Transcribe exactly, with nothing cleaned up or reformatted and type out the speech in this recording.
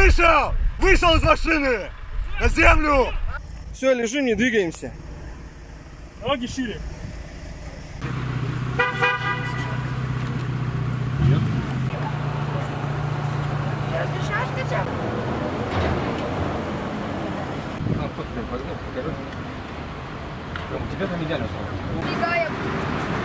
Вышел! Вышел из машины! На землю! Все, лежим, не двигаемся. Ноги шире. Разрешаешь хотя бы? А, вот, покажи. Тебе там идеально. Убегаем.